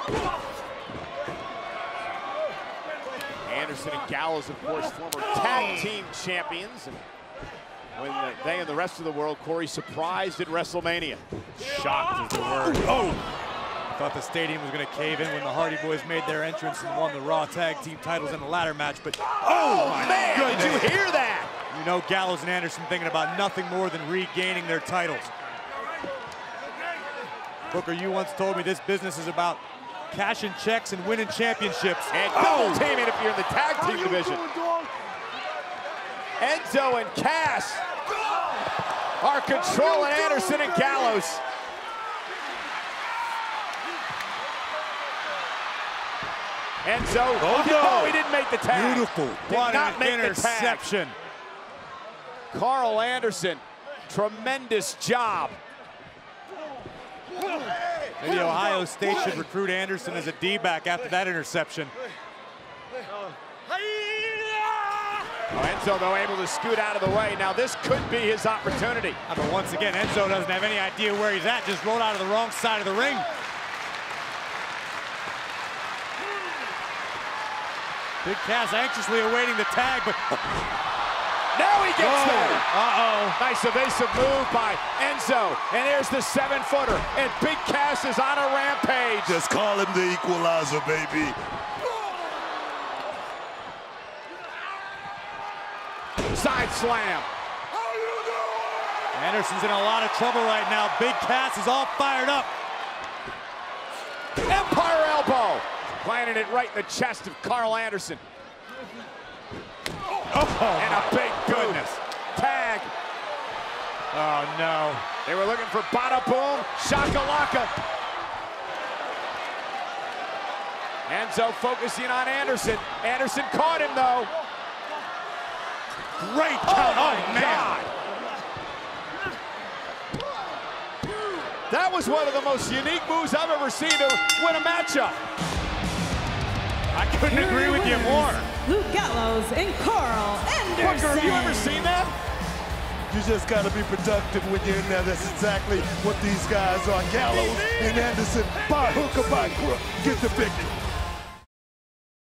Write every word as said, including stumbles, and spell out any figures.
Anderson and Gallows, of course, former tag team champions. And when the, they and the rest of the world, Corey, surprised at WrestleMania. Shocked is the word. Oh! I thought the stadium was going to cave in when the Hardy Boys made their entrance and won the Raw Tag Team titles in the ladder match, but oh, oh man, goodness. Did you hear that? You know Gallows and Anderson thinking about nothing more than regaining their titles. Booker, you once told me this business is about cashing checks and winning championships. And double teaming if you're in the tag team division. Enzo and Cass are controlling Anderson and Gallows. Enzo, oh, no. oh, he didn't make the tag. Beautiful. Did what not an make interception. The tag. Carl Anderson, tremendous job. Maybe Ohio State should recruit Anderson as a D-back after that interception. Oh, Enzo, though, able to scoot out of the way. Now, this could be his opportunity. I mean, once again, Enzo doesn't have any idea where he's at. Just rolled out of the wrong side of the ring. Big Cass anxiously awaiting the tag, but now he gets Whoa. there. Uh-oh. Nice evasive move by Enzo. And here's the seven-footer. And Big Cass is on a rampage. Just call him the equalizer, baby. Side slam. Anderson's in a lot of trouble right now. Big Cass is all fired up. Empire elbow. Planted it right in the chest of Carl Anderson. Oh, and a big goodness. Tag. Oh, no. They were looking for bada boom, shakalaka. Enzo focusing on Anderson. Anderson caught him, though. Great count. Oh, oh my man. God. That was one of the most unique moves I've ever seen to win a matchup. I couldn't agree with you more. Luke Gallows and Carl Anderson. Booker, have you ever seen that? You just got to be productive when you're in there. That's exactly what these guys are. Gallows and Anderson, by hook or by crook, get the victory.